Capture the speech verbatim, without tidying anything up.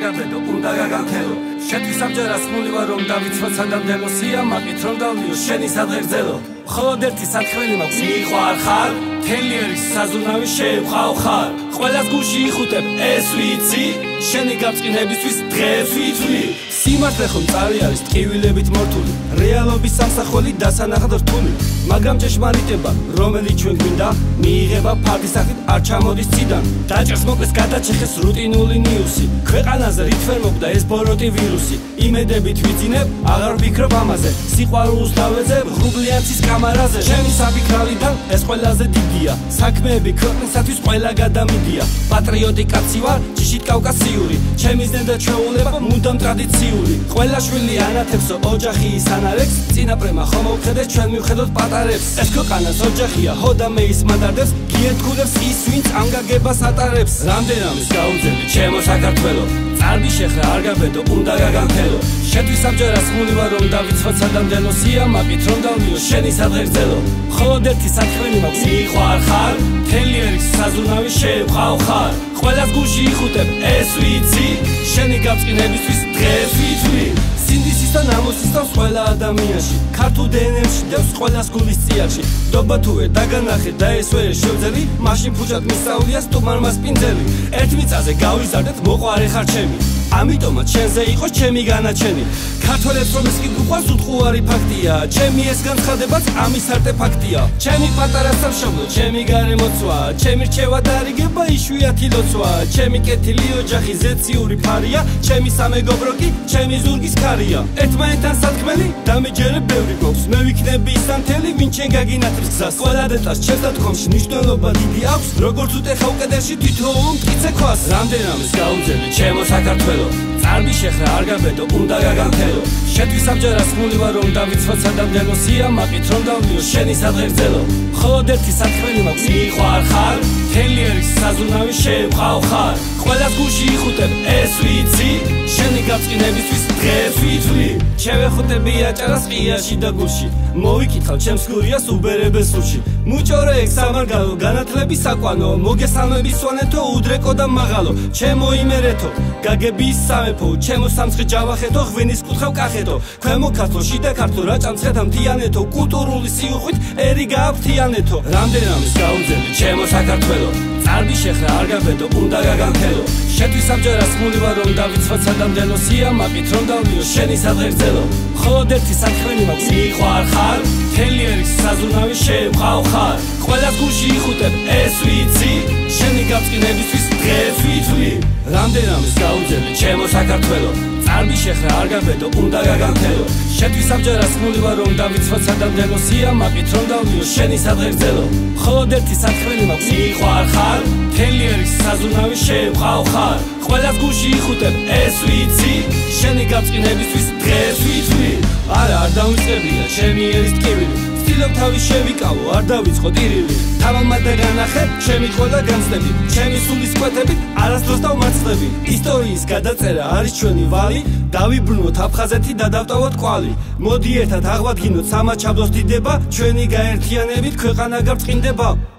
არგაბედო უნდა გაგანთელო შეთვის ამჯერას მული ვარ რომ დავიცვა სადამდელო სიამაყით რომ დავლიო შენი სადღეგრძელო მხოლოდ ერთი საქმელი მაქვს მიყვარ ხარ მთელი ერის საზუნავი შევყავ ხარ ყველას გულში იხუტებ ეს ვიცი შენი გაწყინებისთვის დღეს ვიცვლი სიმართლე ხომ წარი არის ტკივილებით მორთული რეალობის სამსახველი დასანახად რთული მაგრამ ჭეშმარიტება რომელიც ჩვენ გვინდა მიიღება ფარდის სახით არ ჩამოდის ციდან დაჭერს მოკლეს გადაჭეხეს რუტინული ნიუსი ქვეყანაზე რით ვერ მოკვდა ეს ბოროტი ვირუსი იმედებით ვიძინებ აღარ ვფიქრობ ამაზე სიყვარულს დავეძებ ღრუბლიანცის კამარაზე ჩემი საფიქრალიდან ეს ყველაზე დიდია საქმეები ქვეყნისათვის ყველა გადამიდია პატრიოტი კაცი ვარ ჭიშით კავკასიური ჩემი ზნედა ჩვეულება მუდამ ტრადიციული ყველა შვილი ანათებსო ოჯახი ის ანარებს წინაპრემა ხომ მოვხედეთ ჩვენ მივხედოთ პატარებს ეს ქვეყანას ოჯახია ჰოდა მეის მადარდებს გიერთგულებს ის ვინც ამ გაგებას ატარებს რამდენამის გაუძელი ჩემო საქართველო წარდი შეხრა არგაბედო უნდა გაგანთელო შეთვის ამჯერას მული ვარ რომ დავიცვა სადამდელო სიამაყით რომ დავლიო შენი სადღეგრძელო მხოლოდ ერთი საქმელი მაქვს მიყვარ ხარ მთელი ერის საზუნავი შევყავ ხარ ყველას გულში იხუტებ ეს ვიცი შენი გაწყინებისთვის დღეს ვიცვლი სინდისის და ნამოსის თავს ყველა ადამიანში ქართულ დნმ-ში დევს ყველას გულის წიაღში დობა თუე დაგანახე და ეს ვერ შევძელი მაშინ ფუჭად მისწავლია სტუმარმა სპინძელი ერთ მიწაზე გავიზარდეთ მოყვარე ხარ ჩემი ამიტომაც შენზე იყოს ჩემი განაჩენი ქართველებს რომ ეს კი გვყვარს უთხოვარი ფაქტია ჩემი ეს განცხადებაც ამის არტეფაქტია ჩემი პატარა სამშობლო ჩემი გარემოცვა ჩემი რჩევა დარიგება იშვიათი ლოცვა ჩემი კეთილი ოჯახი ზეციური ფარია ჩემი სამეგობრო კი ჩემი ზურგის ქარია ერთმანეთთან სათქმელი დამეჯერებ ბევრი გვაქვს მე ვიქნები ის ანთელი ვინ ჩემ გაგინათებს გზას ყველა დეტალს ჩემს დათქვამში მნიშვნელობა დიდი აქვს როგორც უტეხავ კედელში თითოეულ მტკიცე ქვას რამდენამის გაუძელი ჩემო საქართველო წარდი შეხრა არგაბედო უნდა გაგანთელო შეთვის ამჯერას მული ვარ რომ დავიცვა სადამდელო სიამაყით რომ დავლიო შენი სადღეგრძელო მხოლოდ ერთი საქმელი მაქვს მიყვარ ხარ მთელი ერის საზუნავი შევყავ ხარ ყველას გულში იხუტებ ეს ვიცი შენი გაწყინებისთვის დღეს ვიცვლი შევეხუტები აჭარას ყიაში და გულში მოვიკითხავ ჩემს გურიას უბერებეს სულში მუჭორე ეგ სამარგალო განათლები საკვანო მოგესალმები სვანეთო უდრეკო და მაღალო ჩემო იმერეთო გაგების სამეფო ჩემო სამცხე ჯავახეთო ღვინის კუთხევ კახეთო ქვემო ქართლო შიდა ქართლო რაჭამცხეთა მთიანეთო კულტურული სიუხვით ერი გააფთიანეთო რამდენამის გაუძელი ჩემო საქართველო წარდი შეხრა არგაბედო უნდა გაგანთელო შეთვის ამჯერას მული ვარ რომ დავიცვა სადამდელო სიამაყით რომ დავლიო შენი სადღეგრძელო მხოლოდ ერთი საქმელი მაქვს მიყვარ ხარ მთელი ერის საზუნავი შევყავ ხარ ყველას გულში იხუტებ ეს ვიცი შენი გაწყინებისთვის დღეს ვიცვლი რამდენამის გაუძელი ჩემო საქართველო წარდი შეხრა არგაბედო უნდა გაგანთელო შეთვის ამჯერას მული ვარ რომ დავიცვა სადამდელო სიამაყით რომ დავლიო შენი სადღეგრძელო მხოლოდ ერთი საქმელი მაქვს მიყვარ ხარ მთელი ერის საზუნავი შევყავ ხარ ყველას გულში იხუტებ ეს ვიცი შენი გაწყინებისთვის დღეს ვიცვლი არა არ დავიწყებია ჩემი ერის ტკივილი ვცდილობ თავის შევიკავო არ დავიწყო ტირილი თავამად დაგანახე ჩემი ყველა განცდები ჩემი სულის კვეთებით არასდროს დავმარცხდები ისტორიის გადაწერა არის ჩვენი ვალი დავიბრუნოთ აფხაზეთი და დავტოვოთ კვალი მოდი ერთად აღვადგინოთ სამაჩაბლოს დიდება ჩვენი გაერთიანებით ქვეყანა გაბრწყინდება